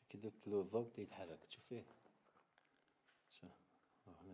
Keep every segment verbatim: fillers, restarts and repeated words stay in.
كي درت له الضغط يتحرك، تشوف فيه. شوف هنا.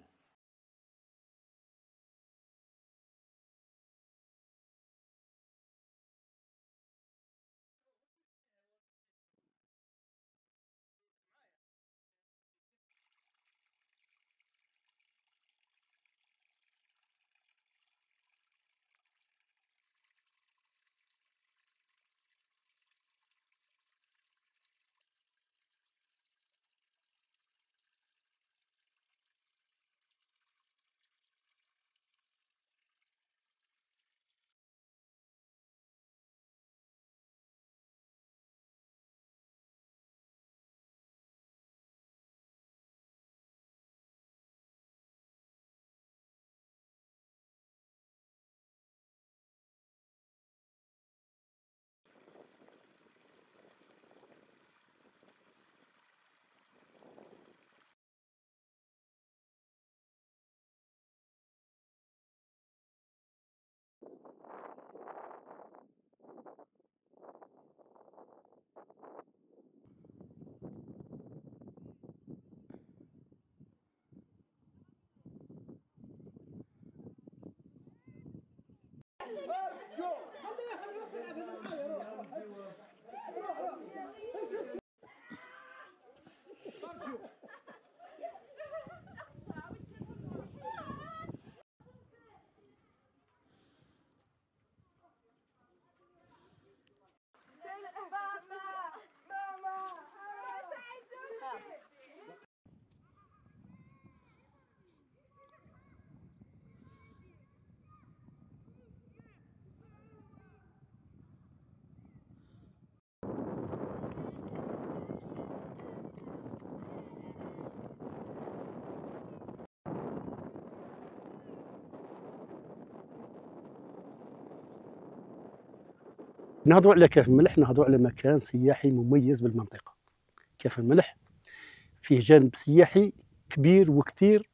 نهضروا على كاف الملح، نهضروا على مكان سياحي مميز بالمنطقة. كاف الملح فيه جانب سياحي كبير وكثير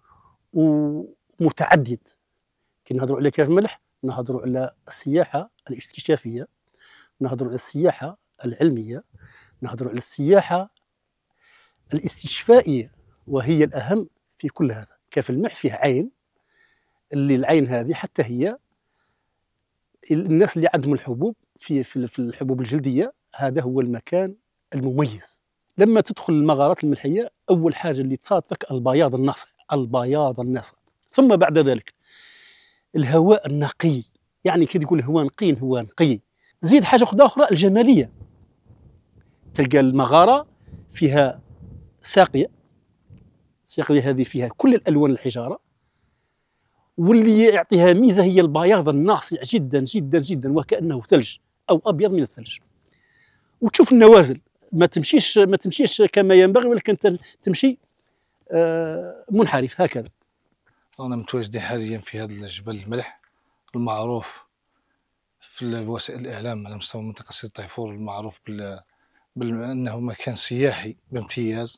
ومتعدد. كي نهضروا على كاف الملح نهضروا على السياحة الاستكشافية، نهضروا على السياحة العلمية، نهضروا على السياحة الاستشفائية، وهي الأهم في كل هذا. كاف الملح فيه عين، اللي العين هذه حتى هي الناس اللي عندهم الحبوب في في الحبوب الجلديه، هذا هو المكان المميز. لما تدخل المغارات الملحيه اول حاجه اللي تصادفك البياض الناصع، البياض الناصع، ثم بعد ذلك الهواء النقي، يعني كي تقول هواء نقي هواء نقي. زيد حاجه اخرى اخرى الجماليه، تلقى المغاره فيها ساقيه، الساقيه هذه فيها كل الالوان الحجاره، واللي يعطيها ميزه هي البياض الناصع جدا جدا جدا وكانه ثلج او ابيض من الثلج. وتشوف النوازل ما تمشيش ما تمشيش كما ينبغي، ولكن تمشي منحرف هكذا. رانا متواجدين حاليا في هذا الجبل الملح المعروف في وسائل الاعلام على مستوى منطقه سيدي طيفور، المعروف بال بانه مكان سياحي بامتياز.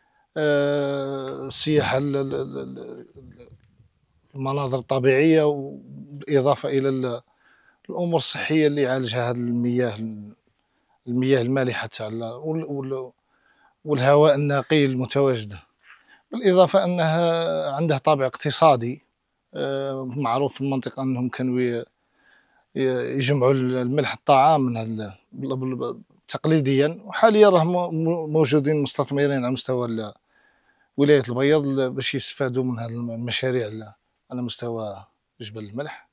السياحه المناظر الطبيعيه، وبالاضافه الى الامور الصحيه اللي يعالجها هذه المياه المياه المالحه تاع والهواء النقي المتواجد، بالاضافه انها عندها طابع اقتصادي. معروف في المنطقه انهم كانوا يجمعوا الملح الطعام من هذا تقليديا، وحاليا راهم موجودين مستثمرين على مستوى ولايه البيض باش يستفادوا من هذه المشاريع على مستوى جبل الملح،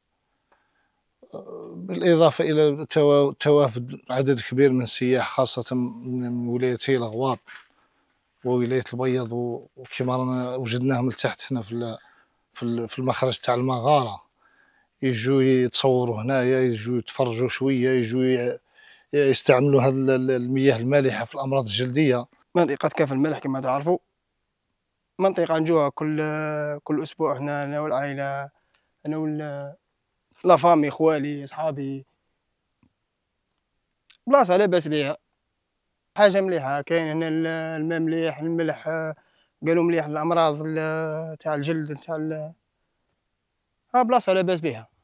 بالاضافه الى توافد عدد كبير من السياح خاصه من ولايتي الغواط وولايه البيض، وكما رانا وجدناهم لتحت هنا في في المخرج تاع المغاره، يجوا يتصوروا هنايا، يجوا يتفرجوا شويه، يجوا يستعملوا هذه المياه المالحه في الامراض الجلديه. منطقه كاف الملح كما تعرفوا منطقه نجوها كل كل اسبوع هنا، انا والعائله، انا ولا لافامي، خوالي، صحابي. بلاصه لاباس بها، حاجه مليحه. كاين هنا الماء مليح، الملح قالوا مليح للامراض تاع الجلد تاع ها، بلاصه لاباس بها.